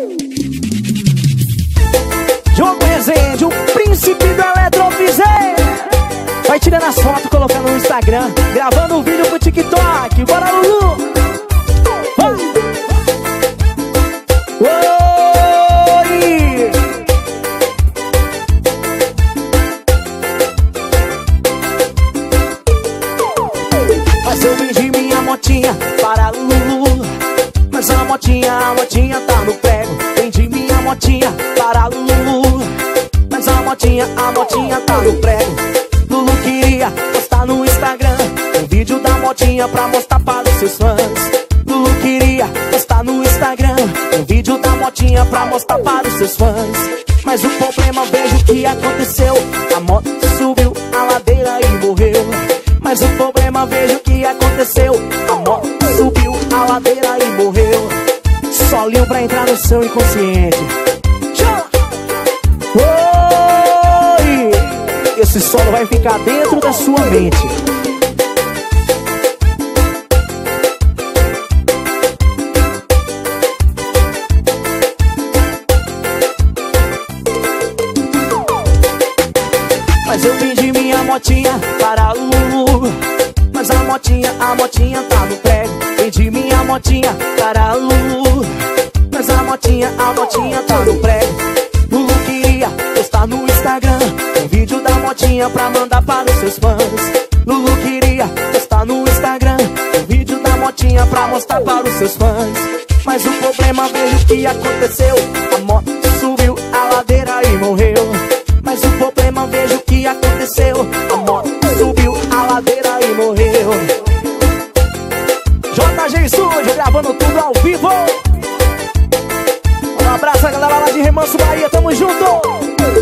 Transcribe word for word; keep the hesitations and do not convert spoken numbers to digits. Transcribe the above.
Diogo Rezende, o príncipe do Eletrovisei. Vai tirando as fotos, colocando no Instagram, gravando um vídeo pro TikTok. Bora, Lulu! Vai! Oi! Mas eu vendi minha motinha para Lulu. Mas a motinha, a motinha tá no prego. Vendi minha motinha para Lulu. Mas a motinha, a motinha tá no prego. Lulu queria postar no Instagram um vídeo da motinha pra mostrar para os seus fãs. Lulu queria postar no Instagram um vídeo da motinha pra mostrar para os seus fãs. Mas o problema, vejo o que aconteceu. A moto subiu a ladeira e morreu. Mas o problema, vejo o que aconteceu. A moto subiu a ladeira e morreu. Solinho pra entrar no seu inconsciente. Oi! Esse solo vai ficar dentro da sua mente. Mas eu vendi minha motinha para a Lulu. Mas a motinha, a motinha tá no prego. Vendi minha motinha para a Lulu. Mas a motinha, a motinha tá no prego. Lulu queria postar no Instagram um vídeo da motinha pra mandar para os seus fãs. Lulu queria postar no Instagram um vídeo da motinha pra mostrar para os seus fãs. Mas o problema, vejo o que aconteceu. A moto subiu a ladeira e morreu. Mas o problema, vejo o que aconteceu. A moto subiu a ladeira e morreu. J G Studio gravando tudo ao vivo. Um abraço a galera lá de Remanso, Bahia, tamo junto.